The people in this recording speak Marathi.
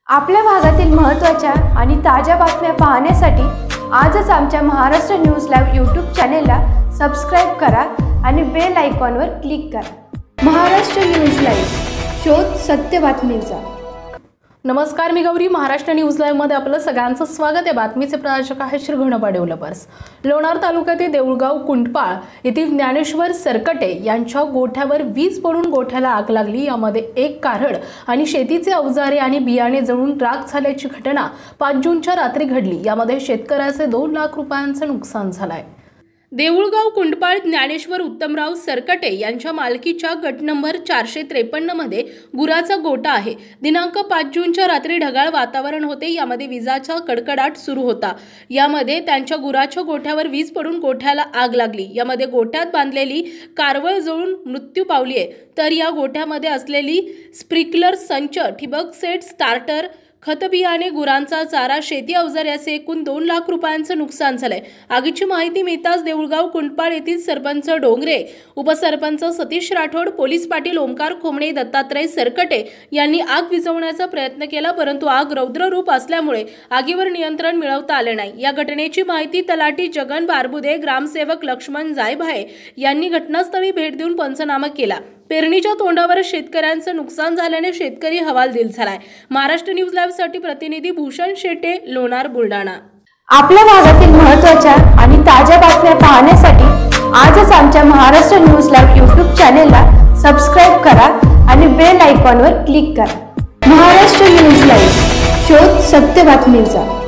आपल्या भागातील महत्त्वाच्या आणि ताज्या बातम्या पाहण्यासाठी आजच आमच्या महाराष्ट्र न्यूज लाईव्ह यूट्यूब चॅनेलला सबस्क्राईब करा आणि बेल आयकॉनवर क्लिक करा। महाराष्ट्र न्यूज लाईव्ह, शोध सत्य बातमीचा। नमस्कार, मी गौरी। महाराष्ट्र न्यूज लाईव्ह मध्ये आपलं सगळ्यांचं स्वागत आहे। बातमीचे प्रायोजक आहेत श्री घनपा डेव्हलपर्स। लोणार तालुक्यातील देऊळगाव कुंटपाळ येथील ज्ञानेश्वर सरकटे यांच्या गोठ्यावर वीज पडून गोठ्याला आग लागली। यामध्ये एक कारड आणि शेतीचे अवजारे आणि बियाणे जळून राख झाल्याची घटना 5 जूनच्या रात्री घडली। यामध्ये शेतकऱ्याचे 2 लाख रुपयांचे नुकसान झाले आहे। देऊळगाव कुंटपाळ ज्ञानेश्वर उत्तमराव सरकटे यांच्या मालकीच्या गट नंबर 453 मध्ये गुराचा गोठा आहे। दिनांक 5 जूनच्या रात्री ढगाळ वातावरण होते। यामध्ये विजाचा कडकडाट सुरू होता। यामध्ये त्यांच्या गुराच्या गोठ्यावर वीज पडून गोठ्याला आग लागली। यामध्ये गोठ्यात बांधलेली कारवळ जळून मृत्यू पावली आहे। तर या गोठ्यामध्ये असलेली स्प्रिंकलर संच, ठिबक सेट, स्टार्टर, खत बियाणे, गुरांचा चारा, शेती अवजार याचे एकूण 2 लाख रुपयांचे नुकसान झाले। आगीची माहिती मिळताच देऊळगाव कुंटपाळ येथील सरपंच डोंगरे, उपसरपंच सतीश राठोड, पोलीस पाटील ओमकार खोमणे, दत्तात्रय सरकटे यांनी आग विझवण्याचा प्रयत्न केला, परंतु आग रौद्र रूप असल्यामुळे आगीवर नियंत्रण मिळवता आले नाही। या घटनेची माहिती तलाठी जगन बारबुदे, ग्रामसेवक लक्ष्मण जायभाये यांनी घटनास्थळी भेट देऊन पंचनामा केला। पेरणीच्या तोंडावर शेतकऱ्यांचं नुकसान झाल्याने शेतकरी हवालदिल झालाय। महाराष्ट्र न्यूज लाईव्ह साठी प्रतिनिधी भूषण शेटे, लोणार, बुलढाणा। आपल्या भागातील महत्त्वाच्या आणि ताज्या बातम्या पाहण्यासाठी आजच आमच्या महाराष्ट्र न्यूज लाईव्ह यूट्यूब चॅनेलला सबस्क्राईब करा आणि बेल आयकॉनवर क्लिक करा। महाराष्ट्र न्यूज लाईव्ह, शोध सत्य बातमीचा।